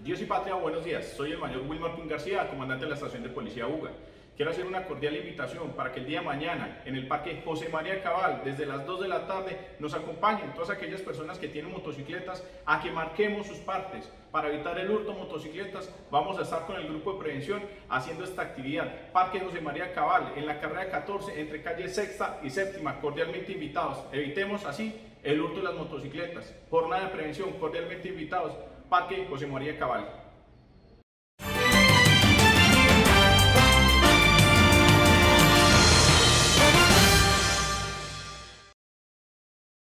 Dios y patria, buenos días. Soy el mayor Wilmar Pin García, comandante de la estación de policía Buga. Quiero hacer una cordial invitación para que el día de mañana en el Parque José María Cabal, desde las 2 de la tarde, nos acompañen todas aquellas personas que tienen motocicletas a que marquemos sus partes. Para evitar el hurto de motocicletas, vamos a estar con el grupo de prevención haciendo esta actividad. Parque José María Cabal, en la carrera 14, entre calle Sexta y Séptima, cordialmente invitados. Evitemos así el hurto de las motocicletas. Jornada de prevención, cordialmente invitados. Parque José María Cabal.